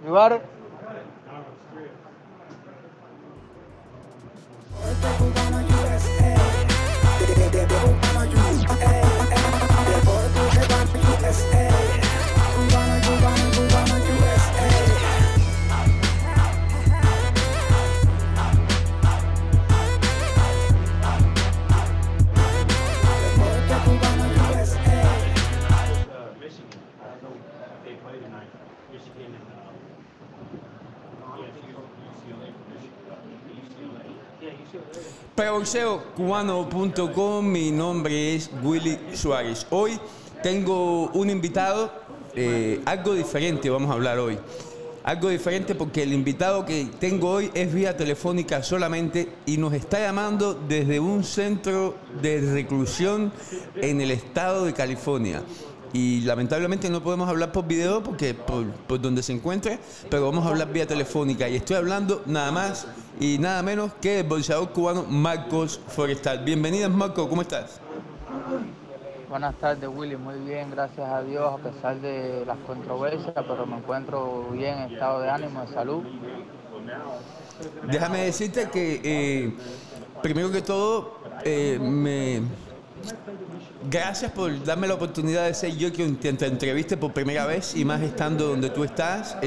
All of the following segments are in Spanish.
You got it? Preboxeocubano.com, mi nombre es Willy Suárez. Hoy tengo un invitado, algo diferente vamos a hablar hoy. Algo diferente porque el invitado que tengo hoy es vía telefónica solamente y nos está llamando desde un centro de reclusión en el estado de California. Y lamentablemente no podemos hablar por video porque por donde se encuentre, pero vamos a hablar vía telefónica. Y estoy hablando nada más y nada menos que el boxeador cubano Marcos Forestal. Bienvenido, Marcos, ¿cómo estás? Buenas tardes, Willy. Muy bien, gracias a Dios, a pesar de las controversias, pero me encuentro bien en estado de ánimo, de salud. Déjame decirte que, primero que todo, gracias por darme la oportunidad de ser yo quien te entreviste por primera vez y más estando donde tú estás.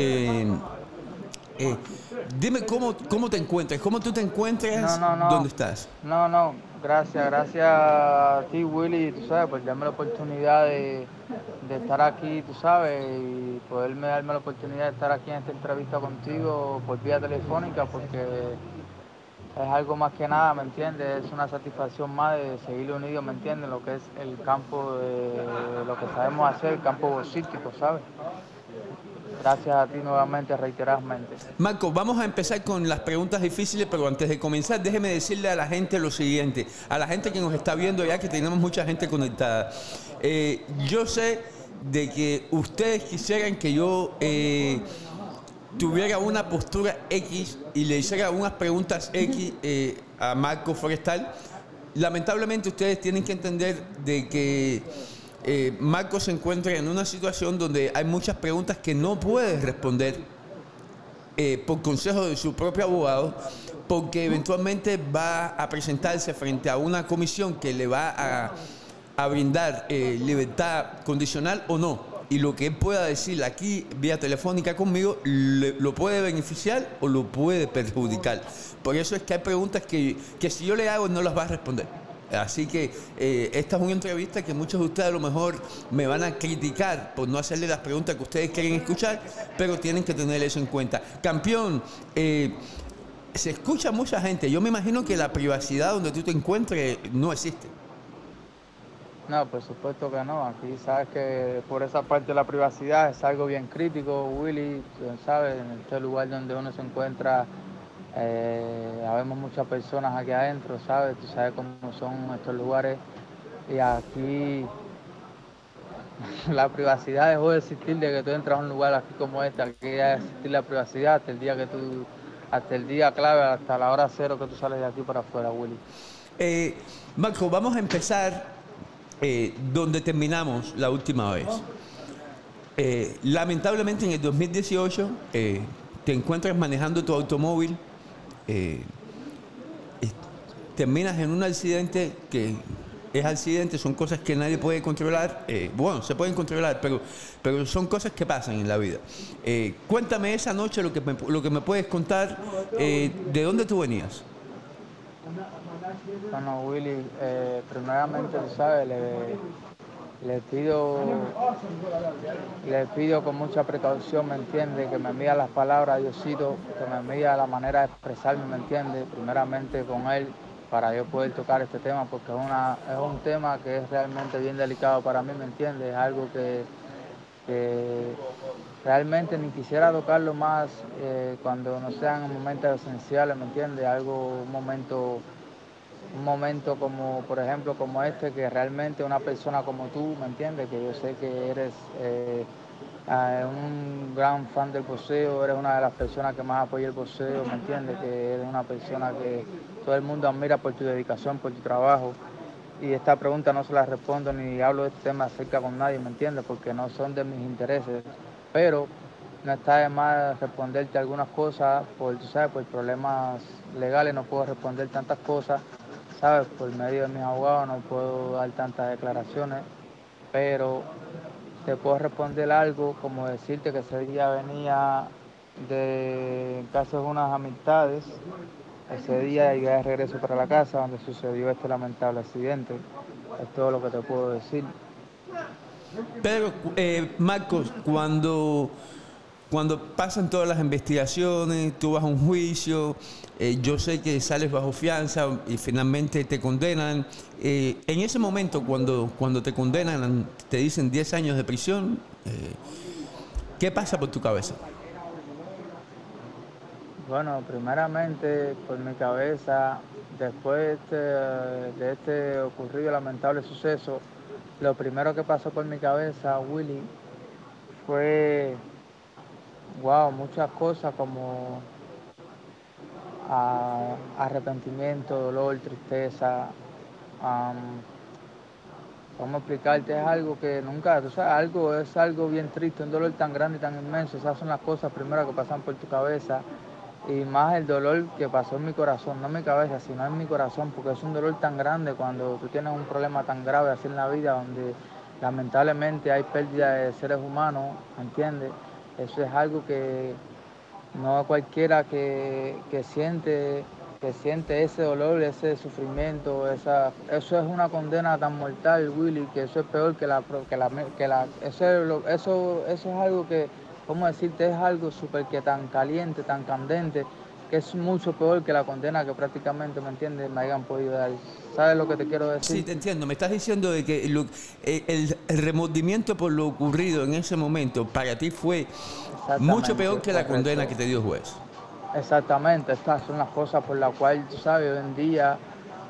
Dime cómo te encuentras, cómo tú te encuentras, ¿dónde estás? No, gracias a ti, Willy, tú sabes, por darme la oportunidad de estar aquí, tú sabes, y poderme darme la oportunidad de estar aquí en esta entrevista contigo por vía telefónica, porque es algo más que nada, ¿me entiendes? Es una satisfacción más de seguir unidos, ¿me entiendes? Lo que es el campo de lo que sabemos hacer, el campo boxístico, ¿sabes? Gracias a ti nuevamente, reiteradamente. Marco, vamos a empezar con las preguntas difíciles, pero antes de comenzar, déjeme decirle a la gente lo siguiente, a la gente que nos está viendo ya, que tenemos mucha gente conectada. Yo sé de que ustedes quisieran que yo tuviera una postura X y le hiciera unas preguntas X a Marco Forestal. Lamentablemente ustedes tienen que entender de que Marco se encuentra en una situación donde hay muchas preguntas que no puede responder por consejo de su propio abogado, porque eventualmente va a presentarse frente a una comisión que le va a brindar libertad condicional o no. Y lo que él pueda decir aquí vía telefónica conmigo lo puede beneficiar o lo puede perjudicar. Por eso es que hay preguntas que si yo le hago no las va a responder. Así que esta es una entrevista que muchos de ustedes a lo mejor me van a criticar por no hacerle las preguntas que ustedes quieren escuchar, pero tienen que tener eso en cuenta. Campeón, se escucha mucha gente. Yo me imagino que la privacidad donde tú te encuentres no existe. No, por supuesto que no. Aquí sabes que por esa parte de la privacidad es algo bien crítico, Willy. Sabes, en este lugar donde uno se encuentra, habemos muchas personas aquí adentro, ¿sabes? Tú sabes cómo son estos lugares. Y aquí la privacidad dejó de existir de que tú entras a un lugar aquí como este. Aquí debe existir la privacidad hasta el día que tú, hasta el día clave, hasta la hora cero que tú sales de aquí para afuera, Willy. Marco, vamos a empezar donde terminamos la última vez. Lamentablemente en el 2018 te encuentras manejando tu automóvil, terminas en un accidente que es accidente, son cosas que nadie puede controlar. Bueno, se pueden controlar, pero son cosas que pasan en la vida. Cuéntame esa noche lo que me puedes contar, ¿de dónde tú venías? Bueno, Willy, primeramente, tú sabes, le pido con mucha precaución, ¿me entiendes? Que me mida las palabras, Diosito, que me mida la manera de expresarme, ¿me entiendes? Primeramente con él, para yo poder tocar este tema, porque es un tema que es realmente bien delicado para mí, ¿me entiendes? Es algo que realmente ni quisiera tocarlo más cuando no sean momentos esenciales, ¿me entiendes? un momento como, por ejemplo, como este, que realmente una persona como tú, ¿me entiendes? Que yo sé que eres un gran fan del boxeo, eres una de las personas que más apoya el boxeo, ¿me entiendes? Que eres una persona que todo el mundo admira por tu dedicación, por tu trabajo. Y esta pregunta no se la respondo ni hablo de este tema acerca con nadie, ¿me entiendes? Porque no son de mis intereses. Pero no está de más responderte algunas cosas, tú sabes, por problemas legales no puedo responder tantas cosas, ¿sabes? Por medio de mis abogados no puedo dar tantas declaraciones, pero te puedo responder algo como decirte que ese día venía de casa de unas amistades, ese día llegué de regreso para la casa donde sucedió este lamentable accidente, es todo lo que te puedo decir. Pero, Marcos, cuando pasan todas las investigaciones, tú vas a un juicio, yo sé que sales bajo fianza y finalmente te condenan. En ese momento, cuando te condenan, te dicen 10 años de prisión, ¿qué pasa por tu cabeza? Bueno, primeramente por mi cabeza, después de este ocurrido lamentable suceso, lo primero que pasó por mi cabeza, Willy, fue, wow, muchas cosas como arrepentimiento, dolor, tristeza. ¿Cómo explicarte? Es algo que nunca, tú sabes, es algo bien triste, un dolor tan grande y tan inmenso. Esas son las cosas primeras que pasan por tu cabeza. Y más el dolor que pasó en mi corazón, no en mi cabeza, sino en mi corazón, porque es un dolor tan grande cuando tú tienes un problema tan grave así en la vida, donde lamentablemente hay pérdida de seres humanos, ¿entiendes? Eso es algo que no cualquiera que siente ese dolor, ese sufrimiento, eso es una condena tan mortal, Willy, que eso es peor eso es algo que, ¿cómo decirte? Es algo súper que tan caliente, tan candente, que es mucho peor que la condena que prácticamente, ¿me entiendes?, me hayan podido dar. ¿Sabes lo que te quiero Sí, decir? te entiendo. Me estás diciendo de que el remordimiento por lo ocurrido en ese momento para ti fue mucho peor Exactamente, que la condena correcto. que te dio el juez. Exactamente, estas son las cosas por las cuales, tú sabes, hoy en día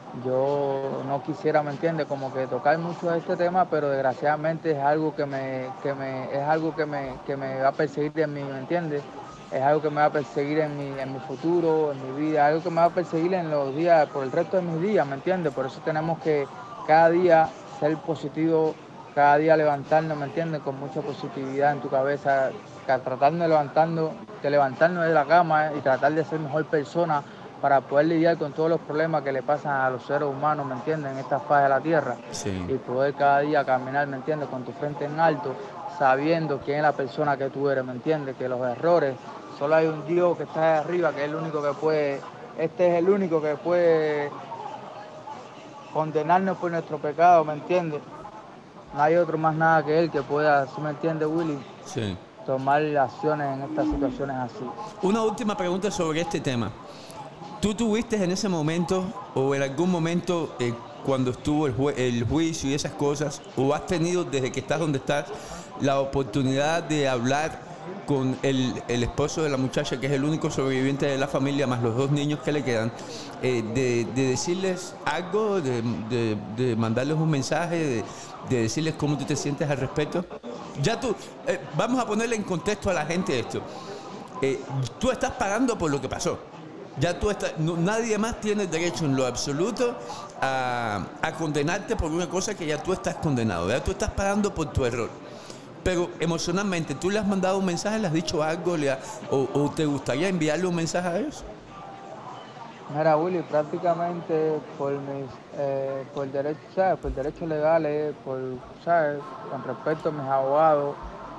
yo no quisiera, ¿me entiendes?, como que tocar mucho de este tema, pero desgraciadamente es algo es algo que me va a perseguir en mí, ¿me entiendes? Es algo que me va a perseguir en mi futuro, en mi vida, algo que me va a perseguir en los días, por el resto de mis días, ¿me entiendes? Por eso tenemos que cada día ser positivo, cada día levantarnos, ¿me entiendes?, con mucha positividad en tu cabeza, tratando de levantarnos de la cama y tratar de ser mejor persona para poder lidiar con todos los problemas que le pasan a los seres humanos, ¿me entiendes?, en esta faz de la tierra, Sí. y poder cada día caminar, ¿me entiendes?, con tu frente en alto, sabiendo quién es la persona que tú eres, ¿me entiendes?, que los errores, solo hay un Dios que está ahí arriba, que es el único que puede, este es el único que puede condenarnos por nuestro pecado, ¿me entiendes? No hay otro más nada que él que pueda, ¿sí me entiendes, Willy?, Sí. tomar acciones en estas situaciones así. Una última pregunta sobre este tema. ¿Tú tuviste en ese momento o en algún momento cuando estuvo el juicio y esas cosas, o has tenido desde que estás donde estás la oportunidad de hablar con el esposo de la muchacha, que es el único sobreviviente de la familia, más los dos niños que le quedan, de decirles algo, de mandarles un mensaje, de decirles cómo tú te sientes al respecto? Ya tú, vamos a ponerle en contexto a la gente esto. Tú estás pagando por lo que pasó. Ya tú estás, nadie más tiene derecho en lo absoluto a condenarte por una cosa que ya tú estás condenado. Ya tú estás pagando por tu error. Pero emocionalmente, ¿tú le has mandado un mensaje, le has dicho algo, o te gustaría enviarle un mensaje a ellos? Mira, Willy, prácticamente por derechos, ¿sabes?, por derechos legales, ¿sabes?, con respecto a mis abogados,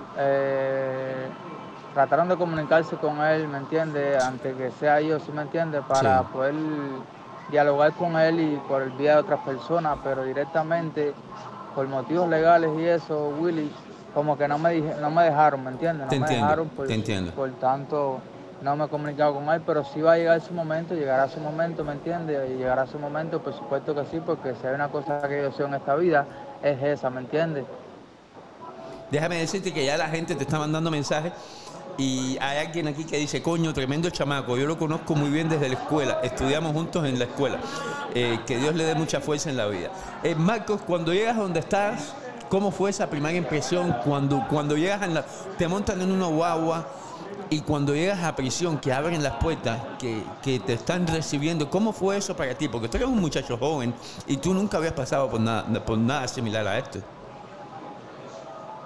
eh, trataron de comunicarse con él, ¿me entiendes?, antes que sea yo, ¿sí me entiendes?, para Sí, poder dialogar con él y por el vía de otras personas, pero directamente, por motivos legales y eso, Willy, como que no me dejaron, ¿me entiendes?, te no me entiendo, dejaron, te entiendo. por tanto no me he comunicado con él, pero sí va a llegar su momento, llegará su momento, ¿me entiendes? Y llegará su momento, por supuesto que sí, porque si hay una cosa que yo deseo en esta vida, es esa, ¿me entiendes? Déjame decirte que ya la gente te está mandando mensajes y hay alguien aquí que dice, coño, tremendo chamaco, yo lo conozco muy bien desde la escuela, estudiamos juntos en la escuela, que Dios le dé mucha fuerza en la vida. Marcos, cuando llegas a donde estás, ¿cómo fue esa primera impresión cuando llegas te montan en una guagua y cuando llegas a prisión, que abren las puertas, que te están recibiendo? ¿Cómo fue eso para ti? Porque tú eres un muchacho joven y tú nunca habías pasado por nada similar a esto.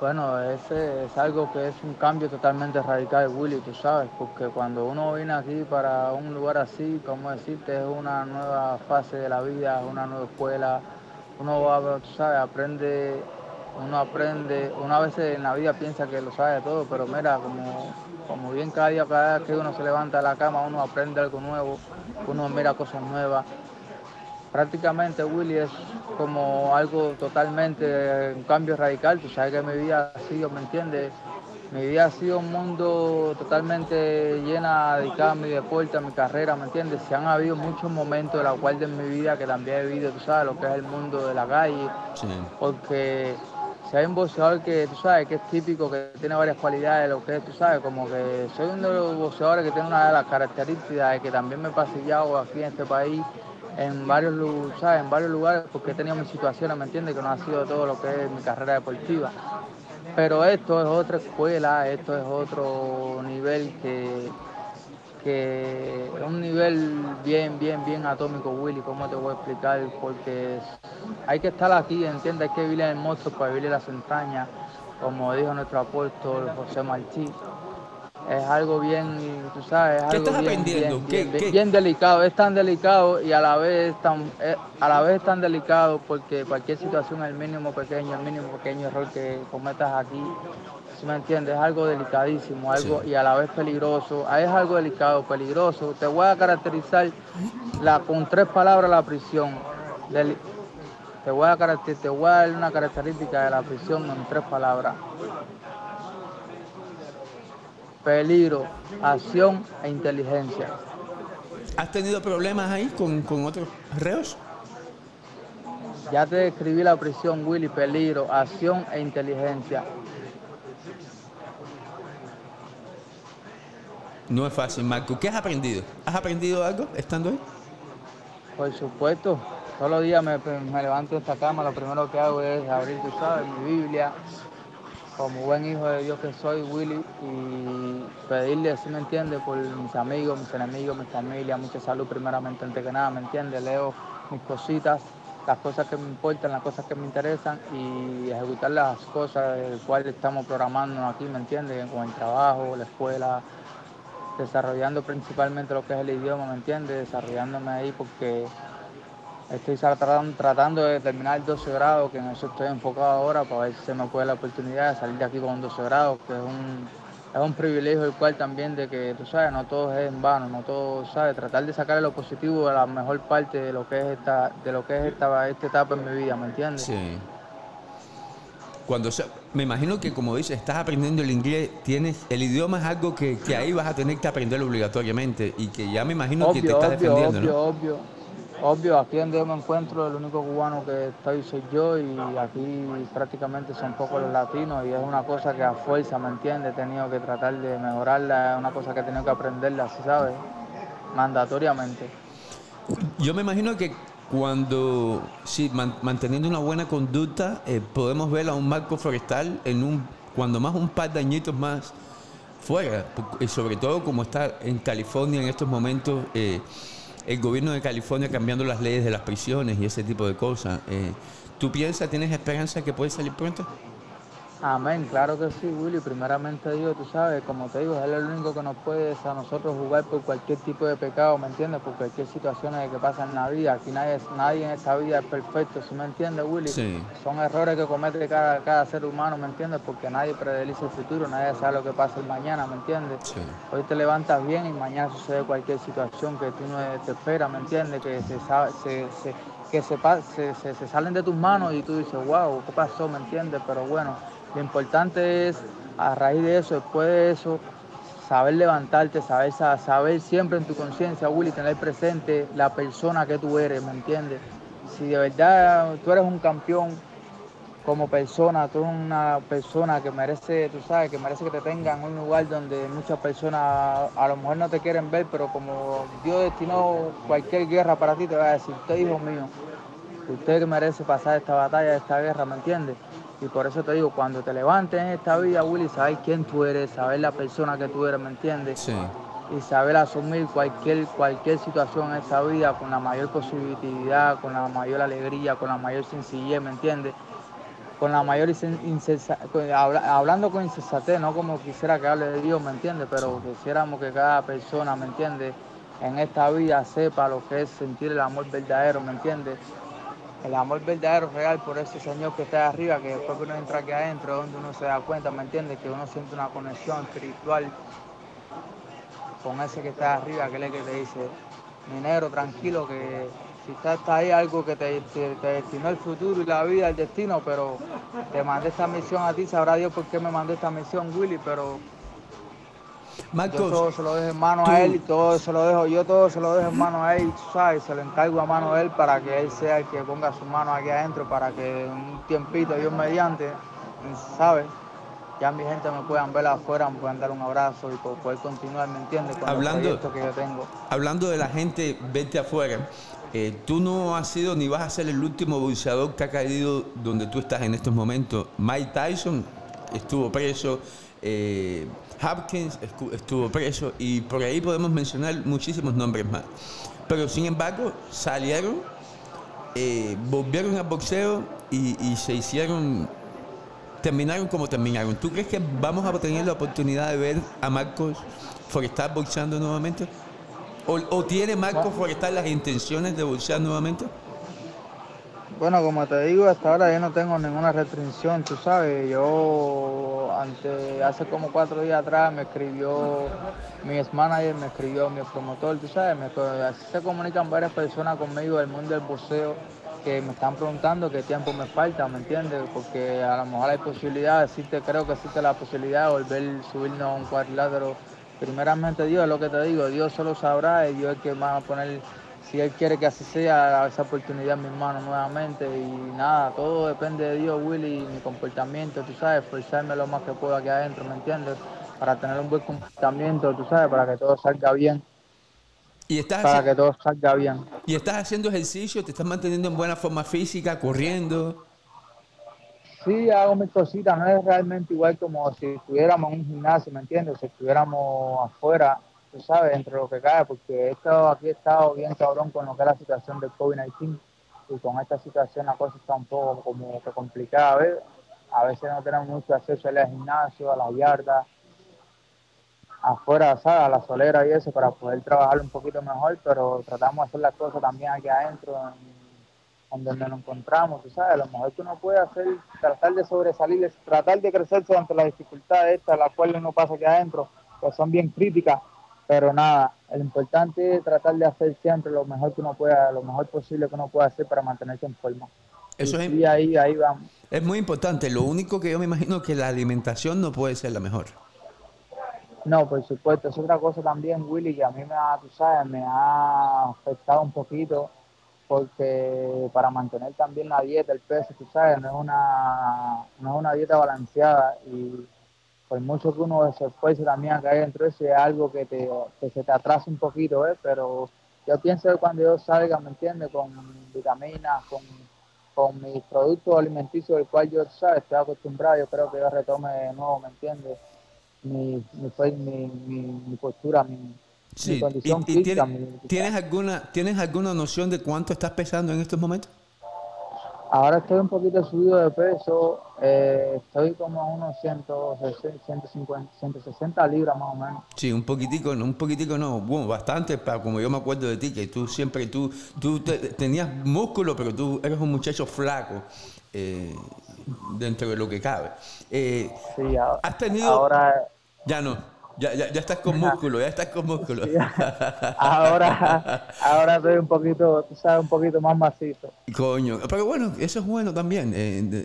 Bueno, ese es algo que es un cambio totalmente radical, Willy, tú sabes, porque cuando uno viene aquí para un lugar así, como decirte, es una nueva fase de la vida, es una nueva escuela, uno va, tú sabes, aprende, uno a veces en la vida piensa que lo sabe todo, pero mira, como bien cada día que uno se levanta de la cama, uno aprende algo nuevo, uno mira cosas nuevas. Prácticamente, Willy, es como algo totalmente, un cambio radical. Tú sabes que mi vida ha sido, ¿me entiendes? Mi vida ha sido un mundo totalmente llena, dedicada a mi deporte, a mi carrera, ¿me entiendes? Se han habido muchos momentos de la cual de mi vida que también he vivido, tú sabes, lo que es el mundo de la calle, Sí. porque si hay un boxeador que, tú sabes, que es típico, que tiene varias cualidades, lo que es, tú sabes, como que soy uno de los boxeadores que tiene una de las características de que también me he pasillado aquí en este país en varios, ¿sabes? En varios lugares porque he tenido mis situaciones, ¿me entiendes? Que no ha sido todo lo que es mi carrera deportiva. Pero esto es otra escuela, esto es otro nivel que es un nivel bien atómico, Willy, ¿cómo te voy a explicar? Porque hay que estar aquí, ¿entiendes? Hay que vivir en el monstruo para vivir en las entrañas, como dijo nuestro apóstol José Martí. Es algo bien, tú sabes, es ¿Qué algo estás aprendiendo? bien delicado, es tan delicado y a la vez es tan delicado porque cualquier situación, el mínimo pequeño error que cometas aquí, ¿sí me entiendes? Es algo delicadísimo, Sí. algo y a la vez peligroso, es algo delicado, peligroso. Te voy a caracterizar con 3 palabras la prisión. Deli- te voy a dar una característica de la prisión en 3 palabras. Peligro, acción e inteligencia. ¿Has tenido problemas ahí con otros reos? Ya te describí la prisión, Willy, peligro, acción e inteligencia. No es fácil, Marco. ¿Qué has aprendido? ¿Has aprendido algo estando ahí? Por supuesto, todos los días me levanto de esta cama, lo primero que hago es abrir, tú sabes, mi Biblia, como buen hijo de Dios que soy, Willy, y pedirle, si me entiendes, por mis amigos, mis enemigos, mi familia, mucha salud primeramente, antes que nada, ¿me entiendes? Leo mis cositas, las cosas que me importan, las cosas que me interesan y ejecutar las cosas del cual estamos programando aquí, ¿me entiendes? Con el trabajo, la escuela, desarrollando principalmente lo que es el idioma, ¿me entiendes? Desarrollándome ahí porque estoy tratando de terminar el 12 grado, que en eso estoy enfocado ahora, para ver si se me puede la oportunidad de salir de aquí con un 12 grado, que es un privilegio el cual también de que, tú sabes, no todo es en vano, no todo, ¿sabes? Tratar de sacar lo positivo de la mejor parte de lo que es esta etapa en mi vida, ¿me entiendes? Sí. Me imagino que, como dices, estás aprendiendo el inglés, tienes el idioma es algo que ahí vas a tener que aprender obligatoriamente y que ya me imagino que te Obvio, estás obvio, defendiendo, ¿no? obvio, obvio. Obvio, aquí donde yo me encuentro, el único cubano que estoy soy yo y aquí prácticamente son pocos los latinos y es una cosa que a fuerza, ¿me entiendes? He tenido que tratar de mejorarla, es una cosa que he tenido que aprenderla, ¿sí sabes? Mandatoriamente. Yo me imagino que cuando, sí, manteniendo una buena conducta, podemos ver a un Marco Forestal cuando más un par de añitos más fuera, y sobre todo como está en California en estos momentos, el gobierno de California cambiando las leyes de las prisiones y ese tipo de cosas. ¿Tú piensas, tienes esperanza que puede salir pronto? Amén, claro que sí, Willy. Primeramente Dios, tú sabes, como te digo, Él es el único que nos puede a nosotros jugar por cualquier tipo de pecado, ¿me entiendes? Por cualquier situación que pasa en la vida. Aquí nadie en esta vida es perfecto, ¿sí me entiendes, Willy? Sí, Son errores que comete cada ser humano, ¿me entiendes? Porque nadie predelice el futuro, nadie sabe lo que pasa el mañana, ¿me entiendes? sí. Hoy te levantas bien y mañana sucede cualquier situación que tú no te esperas, ¿me entiendes? Que se salen de tus manos y tú dices, wow, ¿qué pasó? ¿Me entiendes? Pero bueno, lo importante es, a raíz de eso, después de eso, saber levantarte, saber siempre en tu conciencia, Willy, tener presente la persona que tú eres, ¿me entiendes? Si de verdad tú eres un campeón como persona, tú eres una persona que merece, tú sabes, que merece que te tengan en un lugar donde muchas personas a lo mejor no te quieren ver, pero como Dios destinó cualquier guerra para ti, te va a decir, usted hijo mío, usted merece pasar esta batalla, esta guerra, ¿me entiendes? Y por eso te digo, cuando te levantes en esta vida, Willy, saber quién tú eres, saber la persona que tú eres, ¿me entiendes? Sí. Y saber asumir cualquier situación en esa vida con la mayor positividad, con la mayor alegría, con la mayor sencillez, ¿me entiendes? con la mayor hablando con insensatez, no como quisiera que hable de Dios, ¿me entiendes? Pero quisiéramos que cada persona, ¿me entiendes?, en esta vida sepa lo que es sentir el amor verdadero, ¿me entiendes? El amor verdadero, real, por ese Señor que está arriba, que después que uno entra aquí adentro, donde uno se da cuenta, ¿me entiendes?, que uno siente una conexión espiritual con ese que está arriba, que es el que te dice, mi negro, tranquilo, que si está ahí algo que te destinó el futuro y la vida, el destino, pero te mandé esta misión a ti, sabrá Dios por qué me mandó esta misión, Willy, pero yo Marcos, todo se lo dejo en mano a él y tú, todo se lo dejo, yo todo se lo dejo en mano a él, tú sabes, se lo encargo a mano de él para que él sea el que ponga su mano aquí adentro, para que en un tiempito, Dios mediante, ¿sabes?, ya mi gente me puedan ver afuera, me puedan dar un abrazo y poder continuar, ¿me entiendes?, con los hablando, proyectos que yo tengo. hablando de la gente, vete afuera. Tú no has sido ni vas a ser el último boxeador que ha caído donde tú estás en estos momentos. Mike Tyson estuvo preso, Hopkins estuvo preso y por ahí podemos mencionar muchísimos nombres más. Pero sin embargo salieron, volvieron al boxeo y se hicieron, terminaron como terminaron. ¿Tú crees que vamos a tener la oportunidad de ver a Marcos Forestal boxeando nuevamente? ¿O tiene Marcos Forestal las intenciones de boxear nuevamente? Bueno, como te digo, hasta ahora yo no tengo ninguna restricción, tú sabes. Hace como 4 días atrás me escribió mi ex-manager, me escribió mi promotor, tú sabes. Así se comunican varias personas conmigo del mundo del boxeo que me están preguntando qué tiempo me falta, ¿me entiendes? Porque a lo mejor hay posibilidad, creo que existe la posibilidad de volver a subirnos a un cuadrilátero. Primeramente Dios, es lo que te digo, Dios solo sabrá y Dios es el que va a poner, si Él quiere que así sea, esa oportunidad en mis manos nuevamente. Y nada, todo depende de Dios, Willy, y mi comportamiento, tú sabes, esforzarme lo más que puedo aquí adentro, ¿me entiendes? Para tener un buen comportamiento, tú sabes, para que todo salga bien, Y estás, para que todo salga bien. y estás haciendo ejercicio, te estás manteniendo en buena forma física, corriendo. Sí, hago mis cositas, no es realmente igual como si estuviéramos en un gimnasio, ¿me entiendes? Si estuviéramos afuera, tú sabes, entre lo que cae, porque aquí he estado bien cabrón con lo que es la situación del COVID-19 y con esta situación la cosa está un poco como que complicada, ¿ves? A veces no tenemos mucho acceso al gimnasio, a las yardas, afuera, ¿sabes? A la solera y eso, para poder trabajar un poquito mejor, pero tratamos de hacer las cosas también aquí adentro, en donde nos encontramos, tú sabes, lo mejor que uno puede hacer, tratar de sobresalir, tratar de crecer ante las dificultades estas, las cuales uno pasa aquí adentro, que son bien críticas, pero nada, lo importante es tratar de hacer siempre lo mejor que uno pueda, lo mejor posible que uno pueda hacer para mantenerse en forma. Y Eso sí, ahí vamos. es muy importante. Lo único que yo me imagino que la alimentación no puede ser la mejor. No, por supuesto, es otra cosa también, Willy, que a mí tú sabes, me ha afectado un poquito, porque para mantener también la dieta, el peso, tú sabes, no es una dieta balanceada y por mucho que uno se esfuerce también a caer dentro de eso, es algo que se te atrasa un poquito, ¿eh? Pero yo pienso que cuando yo salga, ¿me entiendes?, con vitaminas, con mis productos alimenticios, del cual yo, tú sabes, estoy acostumbrado, yo creo que yo retome de nuevo, ¿me entiendes?, mi postura, mi Sí, condición física. ¿tienes alguna noción de cuánto estás pesando en estos momentos? Ahora estoy un poquito subido de peso, estoy como a unos 160, 150, 160 libras más o menos. Sí, un poquitico no, bueno, bastante, para como yo me acuerdo de ti, que tú siempre, tenías músculo, pero tú eres un muchacho flaco, eh, dentro de lo que cabe. Sí, ¿Has tenido, ahora, ya no, ya estás con músculo, ya estás con músculo? sí, ahora estoy un poquito, tú sabes, un poquito más macizo. Coño, pero bueno, eso es bueno también.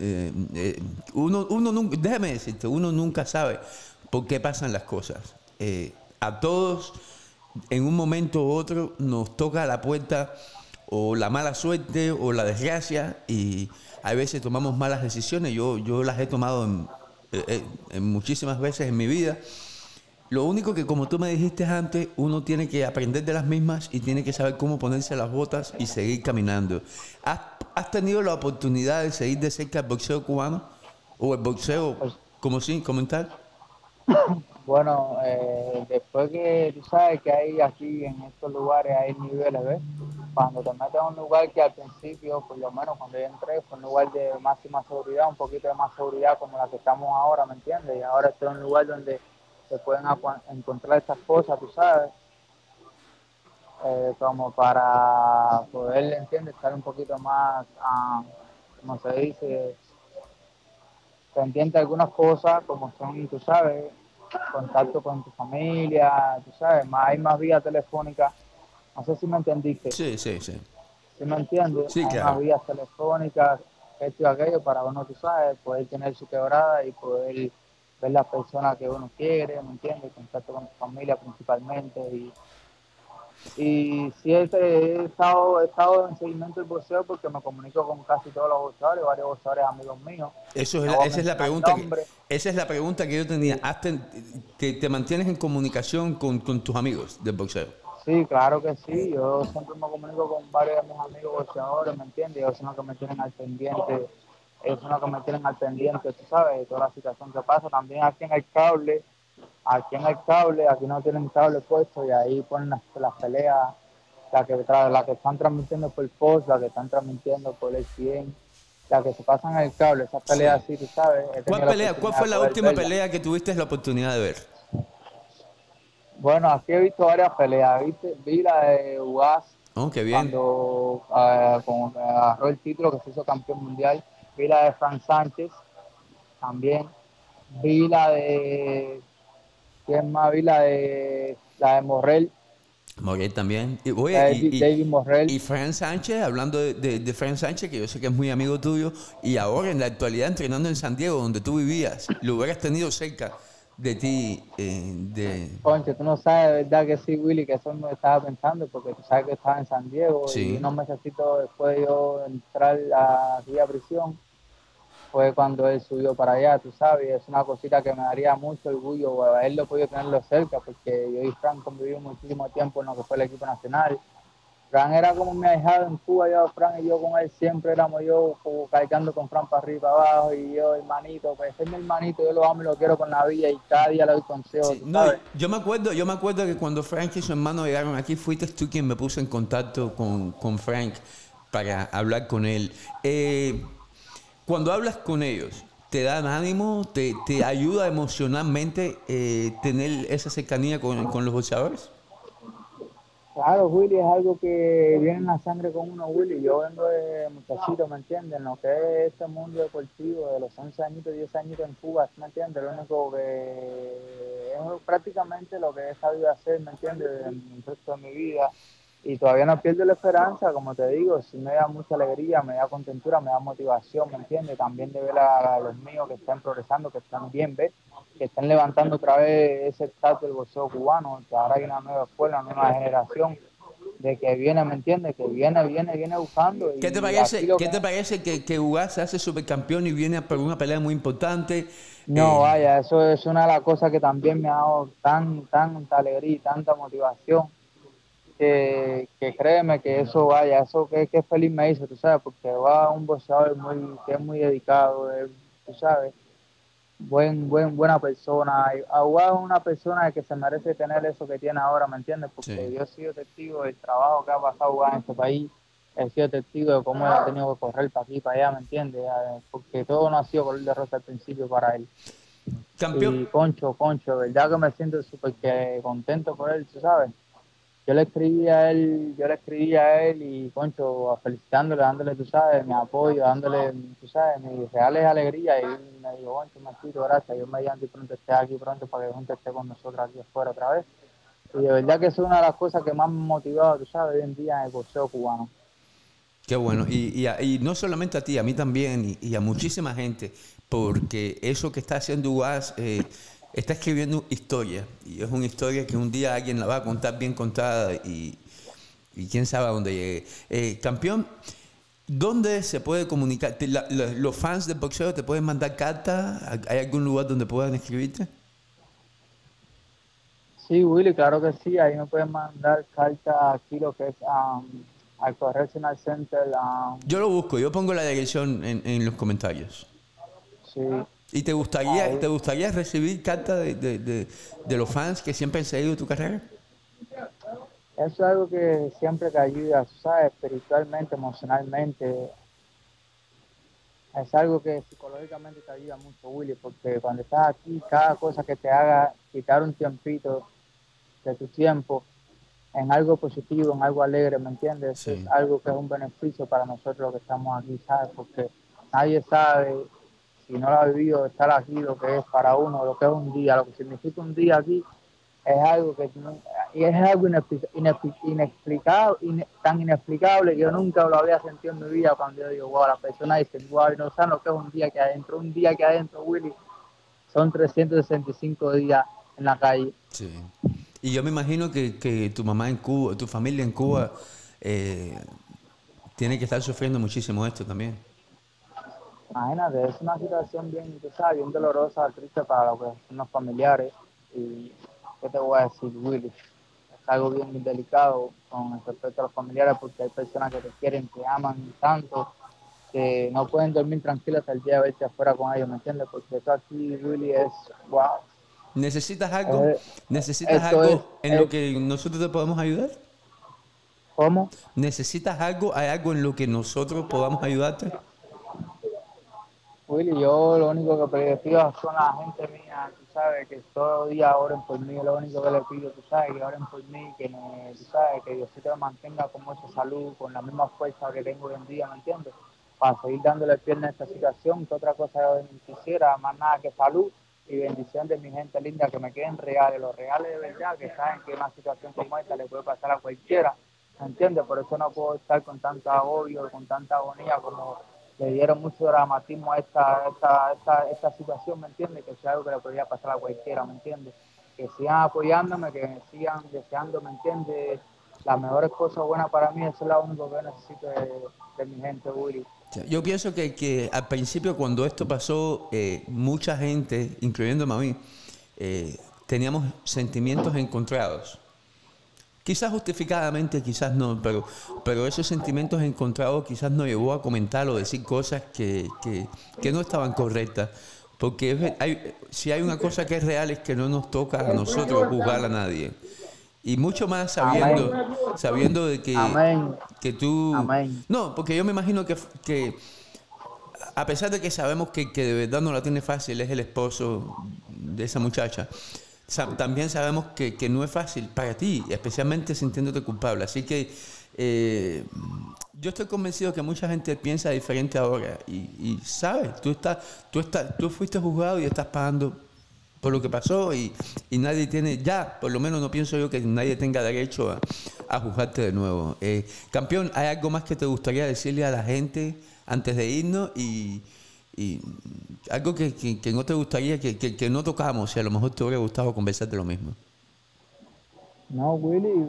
Uno nunca, déjame decirte, uno nunca sabe por qué pasan las cosas. A todos, en un momento u otro, nos toca a la puerta o la mala suerte o la desgracia y a veces tomamos malas decisiones. Yo las he tomado en muchísimas veces en mi vida. Lo único que, como tú me dijiste antes, uno tiene que aprender de las mismas y tiene que saber cómo ponerse las botas y seguir caminando. ¿Has tenido la oportunidad de seguir de cerca el boxeo cubano? ¿O el boxeo Pues, como tal? Bueno, después que tú sabes que hay aquí en estos lugares hay niveles, ¿ves? Cuando te metes a un lugar que al principio, por lo menos cuando yo entré, fue un lugar de máxima seguridad, un poquito de más seguridad como la que estamos ahora, ¿me entiendes? Y ahora estoy en un lugar donde se pueden encontrar estas cosas, tú sabes, como para poder, ¿entiendes? Estar un poquito más, como se dice, pendiente de algunas cosas, como son, tú sabes, contacto con tu familia, tú sabes, hay más vías telefónicas. No sé si me entendiste. Sí, sí, sí. ¿Sí me entiendes? Sí, Hay más claro. vías telefónicas, esto y aquello, para uno, tú sabes, poder tener su quebrada y poder ver las personas que uno quiere, ¿me entiendes? Contacto con tu familia principalmente. Y sí he estado en seguimiento del boxeo porque me comunico con casi todos los boxeadores, varios boxeadores amigos míos. No voy a Esa es la mencionar pregunta nombres. esa es la pregunta que yo tenía. Sí, ¿Te mantienes en comunicación con tus amigos del boxeo? sí, claro que sí. Yo siempre me comunico con varios de mis amigos boxeadores, ¿me entiendes? Ellos son los que me tienen al pendiente. Ellos son los que me tienen al pendiente, tú sabes, de toda la situación que pasa. También aquí no tienen cable puesto y ahí ponen las peleas, la que están transmitiendo por Fox, la que están transmitiendo por el 100, la que se pasan el cable, esas peleas Sí. así, tú sabes, he tenido la ¿Cuál oportunidad fue de la poder última verla. pelea que tuviste la oportunidad de ver? Bueno, aquí he visto varias peleas, vi la de UAS Oh, qué bien. cuando agarró el título que se hizo campeón mundial, vi la de Frank Sánchez también, vi la de, ¿quién más? Vi la de Morrell, Morel también. Y, oye, David Morrell. y Fran Sánchez, hablando de Fran Sánchez, que yo sé que es muy amigo tuyo, y ahora en la actualidad entrenando en San Diego, donde tú vivías, lo hubieras tenido cerca de ti, Conche, tú no sabes de verdad que sí, Willy, que eso me estaba pensando, porque tú sabes que estaba en San Diego y Sí. unos mesecitos después de yo entrar aquí a prisión, fue cuando él subió para allá, tú sabes, y es una cosita que me daría mucho orgullo haberlo podido tenerlo cerca, porque yo y Frank convivimos muchísimo tiempo en lo que fue el equipo nacional. Fran era como mi ahijado en Cuba, yo, Fran y yo con él siempre éramos yo como cargando con Fran para arriba, para abajo, y yo, hermanito, pues es mi hermanito, yo lo amo y lo quiero con la vida, y cada día le doy consejos, Sí, tú no, sabes. yo me acuerdo que cuando Frank y su hermano llegaron aquí, fuiste tú quien me puso en contacto con Frank para hablar con él. Cuando hablas con ellos, ¿te dan ánimo? Te ayuda emocionalmente tener esa cercanía con los boxeadores? Claro, Willy, es algo que viene en la sangre con uno, Willy. Yo vengo de muchachito, ¿me entiendes? Lo que es este mundo deportivo, de los 11 añitos, 10 añitos en Cuba, ¿me entiendes? Lo único que es prácticamente lo que he sabido hacer, ¿me entiendes? En el resto de mi vida. Y todavía no pierdo la esperanza, como te digo, sí me da mucha alegría, me da contentura, me da motivación, ¿me entiendes? También de ver a los míos que están progresando, que están bien, ¿ves? Que están levantando otra vez ese estatus del boxeo cubano, que ahora hay una nueva escuela, una nueva generación de que viene, ¿me entiendes? Que viene buscando y aquí lo Qué que... te parece que Ugas se hace supercampeón y viene por una pelea muy importante? No, Eh, vaya, eso es una de las cosas que también me ha dado tanta alegría y tanta motivación que créeme que eso vaya, eso que feliz me hizo, tú sabes, porque va un boxeador que es muy dedicado, tú sabes, buena persona. Y Aguado es una persona que se merece tener eso que tiene ahora, ¿me entiendes? Porque sí. yo he sido testigo del trabajo que ha pasado Aguado en este país, he sido testigo de cómo él ha tenido que correr para aquí, para allá, ¿me entiendes? Porque todo no ha sido color de rosa al principio para él. Campeón. Y Concho, verdad que me siento súper contento por él, tú sabes. Yo le escribí a él y Concho, felicitándole, dándole, tú sabes, mi apoyo, dándole, tú sabes, mis reales alegrías. Y él me dijo, Concho, Marquito, gracias. Yo me llamo y pronto esté aquí pronto para que junto esté con nosotros aquí afuera otra vez. Y de verdad que es una de las cosas que más me ha motivado, tú sabes, hoy en día en el boxeo cubano. Qué bueno. Y no solamente a ti, a mí también y a muchísima gente, porque eso que está haciendo UAS está escribiendo historia. Y es una historia que un día alguien la va a contar bien contada y quién sabe a dónde llegue. Campeón, ¿dónde se puede comunicar? ¿Los fans del boxeo te pueden mandar cartas? ¿Hay algún lugar donde puedan escribirte? Sí, Willy, claro que sí. Ahí me pueden mandar carta aquí, lo que es al Correctional Center. Yo lo busco, yo pongo la dirección en los comentarios. Sí. ¿Y Ahí, te gustaría recibir cartas de los fans que siempre han seguido tu carrera? eso es algo que siempre te ayuda, ¿sabes? Espiritualmente, emocionalmente. Es algo que psicológicamente te ayuda mucho, Willy, porque cuando estás aquí, cada cosa que te haga quitar un tiempito de tu tiempo en algo positivo, en algo alegre, ¿me entiendes? Es Sí. algo que es un beneficio para nosotros los que estamos aquí, ¿sabes? Porque nadie sabe, si no lo ha vivido, estar aquí, lo que es para uno, lo que es un día, lo que significa un día aquí, es algo que y es algo inexplicable, tan inexplicable que yo nunca lo había sentido en mi vida cuando yo digo, wow, la persona dice, wow, no saben lo que es un día que adentro, Willy, son 365 días en la calle. Sí. Y yo me imagino que tu mamá en Cuba, tu familia en Cuba, eh, tiene que estar sufriendo muchísimo esto también. Imagínate, es una situación bien, tú sabes, bien dolorosa, triste para lo que son los familiares. Y qué te voy a decir, Willy, es algo bien delicado con respecto a los familiares porque hay personas que te quieren, te aman tanto que no pueden dormir tranquilos hasta el día de verte afuera con ellos, ¿me entiendes? Porque esto aquí, Willy, es, wow, ¿Necesitas algo? es- ¿Necesitas esto algo en lo que nosotros te podamos ayudar? ¿cómo? ¿Necesitas algo? ¿Hay algo en lo que nosotros podamos ayudarte? Willy, yo lo único que pido son la gente mía, tú sabes, que todo día oren por mí, lo único que le pido, tú sabes, que oren por mí, tú sabes, que Diosito me mantenga con mucha salud, con la misma fuerza que tengo hoy en día, ¿me entiendes? Para seguir dándole pierna a esta situación, que otra cosa yo quisiera, más nada que salud y bendición de mi gente linda, que me queden reales, los reales de verdad, que saben que una situación como esta le puede pasar a cualquiera, ¿me entiendes? Por eso no puedo estar con tanto agobio, con tanta agonía como le dieron mucho dramatismo a esta situación, ¿me entiendes? Que es algo que le podría pasar a cualquiera, ¿me entiendes? Que sigan apoyándome, que me sigan deseando, ¿me entiendes? Las mejores cosas buenas para mí, eso es lo único que yo necesito de mi gente, Willy. Yo pienso que al principio cuando esto pasó, mucha gente, incluyéndome a mí, teníamos sentimientos encontrados. Quizás justificadamente, quizás no, pero esos sentimientos encontrados quizás nos llevó a comentar o decir cosas que no estaban correctas. Porque si hay una cosa que es real es que no nos toca a nosotros juzgar a nadie. Y mucho más Amén, sabiendo de amén, que tú... amén. No, porque yo me imagino que a pesar de que sabemos que de verdad no la tiene fácil, es el esposo de esa muchacha, también sabemos que no es fácil para ti, especialmente sintiéndote culpable. Así que yo estoy convencido que mucha gente piensa diferente ahora y sabes, tú fuiste juzgado y estás pagando por lo que pasó y nadie tiene, ya, por lo menos no pienso yo que nadie tenga derecho a juzgarte de nuevo. Campeón, ¿hay algo más que te gustaría decirle a la gente antes de irnos y algo que no te gustaría, que no tocamos, si a lo mejor te hubiera gustado conversar de lo mismo? No, Willy,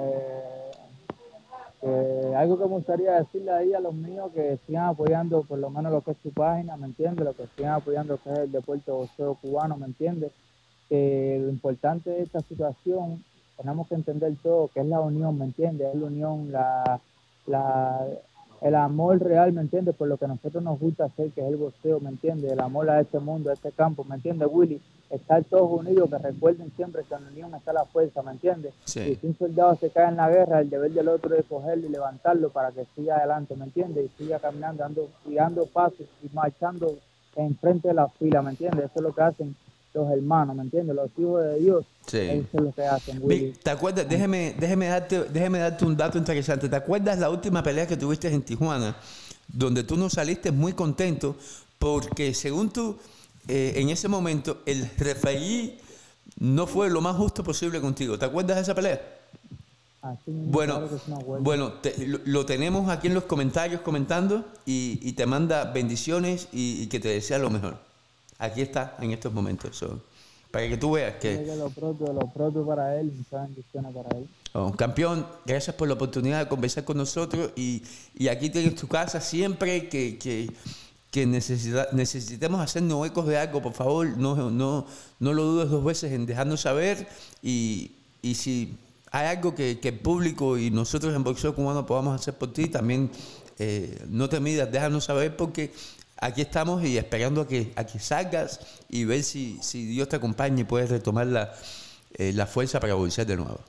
algo que me gustaría decirle ahí a los míos que sigan apoyando por lo menos lo que es tu página, ¿me entiendes? Lo que sigan apoyando lo que es el deporte boxeo cubano, ¿me entiendes? Que lo importante de esta situación, tenemos que entender todo, que es la unión, ¿me entiendes? Es la unión, la, el amor real, ¿me entiendes? Por lo que a nosotros nos gusta hacer, que es el boxeo, ¿me entiendes? El amor a este mundo, a este campo, ¿me entiendes, Willy? Estar todos unidos, que recuerden siempre que en la unión está la fuerza, ¿me entiendes? Y Sí. si un soldado se cae en la guerra, el deber del otro es cogerlo y levantarlo para que siga adelante, ¿me entiendes? Y siga caminando, dando pasos y marchando enfrente de la fila, ¿me entiendes? Eso es lo que hacen los hermanos, ¿me entiendes? Los hijos de Dios, eso Sí. es lo que hacen, Willy. ¿Te acuerdas? Déjeme darte un dato interesante. ¿Te acuerdas la última pelea que tuviste en Tijuana? Donde tú no saliste muy contento porque según tú, en ese momento, el referee no fue lo más justo posible contigo. ¿Te acuerdas de esa pelea? Así mismo, Bueno, claro que sí me acuerdo. bueno, lo tenemos aquí en los comentarios comentando y te manda bendiciones y que te desea lo mejor. Aquí está en estos momentos. Para que tú veas Dile que, que lo propio para él, muchas bendiciones para él. oh, campeón, gracias por la oportunidad de conversar con nosotros y aquí tienes tu casa siempre que necesitemos hacernos huecos de algo, por favor, no lo dudes dos veces en dejarnos saber y si hay algo que el público y nosotros en Boxeo Cubano podamos hacer por ti, también no te midas, déjanos saber porque aquí estamos y esperando a que salgas y ver si Dios te acompaña y puedes retomar la fuerza para boxear de nuevo.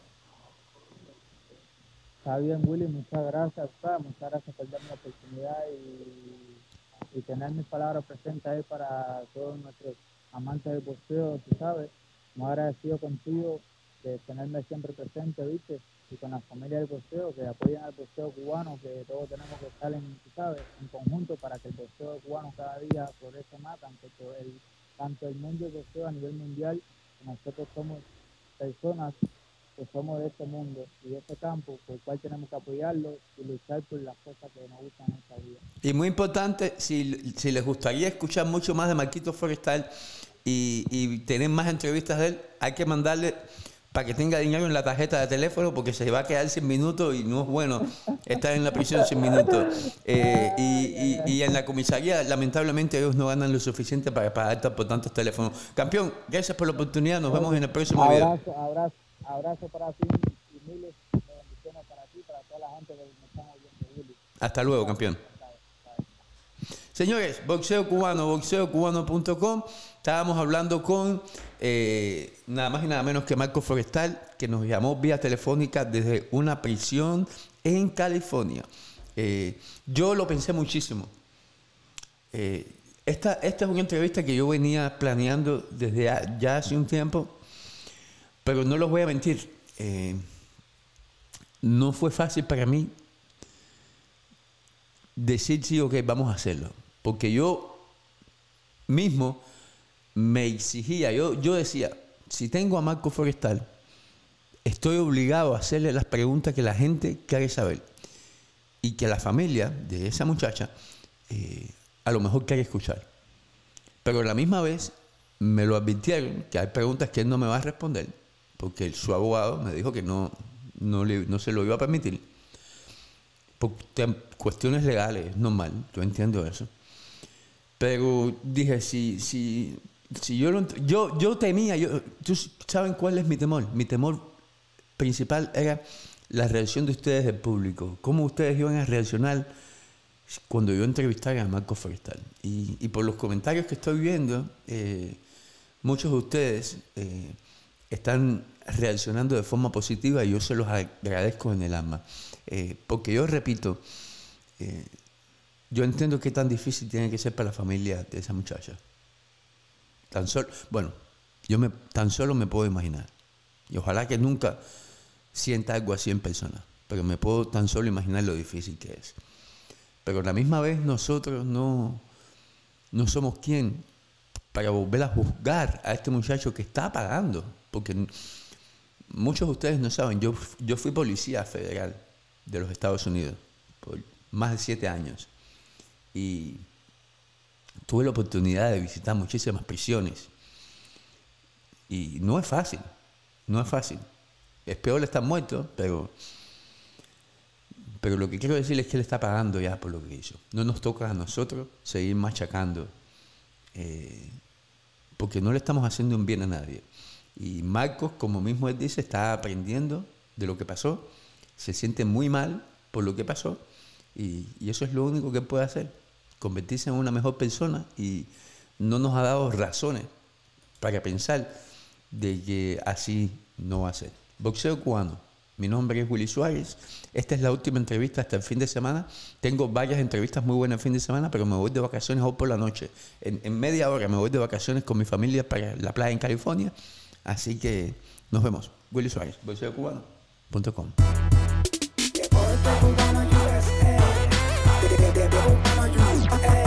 Está bien, Willy, muchas gracias, muchas gracias por darme la oportunidad y tener mis palabras presentes ahí para todos nuestros amantes del boxeo, tú sabes. Muy agradecido contigo de tenerme siempre presente, ¿viste? Y con la familia del boxeo, que apoyan al boxeo cubano, que todos tenemos que estar tú sabes, en conjunto para que el boxeo cubano cada día progrese más, tanto el mundo del boxeo a nivel mundial, que nosotros somos personas que somos de este mundo y de este campo, por el cual tenemos que apoyarlo y luchar por las cosas que nos gustan en esta vida. Y muy importante, si les gustaría escuchar mucho más de Marquitos Forestal y tener más entrevistas de él, hay que mandarle para que tenga dinero en la tarjeta de teléfono, porque se va a quedar sin minutos y no es bueno estar en la prisión sin minutos. Y en la comisaría, lamentablemente, ellos no ganan lo suficiente para pagar por tantos teléfonos. Campeón, gracias por la oportunidad. Nos vemos en el próximo video. Abrazo para ti y miles de bendiciones para ti, para toda la gente que me están oyendo, Willy. Hasta luego, campeón. Señores, Boxeo Cubano, boxeocubano.com. Estábamos hablando con nada más y nada menos que Marco Forestal, que nos llamó vía telefónica desde una prisión en California. Yo lo pensé muchísimo. Esta es una entrevista que yo venía planeando desde ya hace un tiempo, pero no los voy a mentir. No fue fácil para mí decir sí, ok, vamos a hacerlo. Porque yo mismo me exigía, yo decía, si tengo a Marco Forestal, estoy obligado a hacerle las preguntas que la gente quiere saber y que la familia de esa muchacha a lo mejor quiere escuchar. Pero a la misma vez me lo advirtieron que hay preguntas que él no me va a responder porque su abogado me dijo que no se lo iba a permitir. Por cuestiones legales, es normal, yo entiendo eso. Pero dije, si yo temía, ¿saben cuál es mi temor? Mi temor principal era la reacción de ustedes del público. Cómo ustedes iban a reaccionar cuando yo entrevistara a Marco Forestal. Y por los comentarios que estoy viendo, muchos de ustedes están reaccionando de forma positiva y yo se los agradezco en el alma. Porque yo repito, yo entiendo qué tan difícil tiene que ser para la familia de esa muchacha. Tan solo me puedo imaginar. Y ojalá que nunca sienta algo así en persona. Pero me puedo tan solo imaginar lo difícil que es. Pero a la misma vez nosotros no somos quien para volver a juzgar a este muchacho que está pagando. Porque muchos de ustedes no saben, yo fui policía federal de los Estados Unidos por más de 7 años. Y tuve la oportunidad de visitar muchísimas prisiones. Y no es fácil, no es fácil. Es peor estar muerto, pero lo que quiero decir es que él está pagando ya por lo que hizo. No nos toca a nosotros seguir machacando, porque no le estamos haciendo un bien a nadie. Y Marcos, como mismo él dice, está aprendiendo de lo que pasó, se siente muy mal por lo que pasó, y eso es lo único que puede hacer, convertirse en una mejor persona, y no nos ha dado razones para pensar de que así no va a ser. Boxeo Cubano. Mi nombre es Willy Suárez. Esta es la última entrevista hasta el fin de semana. Tengo varias entrevistas muy buenas el fin de semana, pero me voy de vacaciones hoy por la noche. En media hora me voy de vacaciones con mi familia para la playa en California. Así que nos vemos. Willy Suárez, boxeocubano.com. Cubano USA.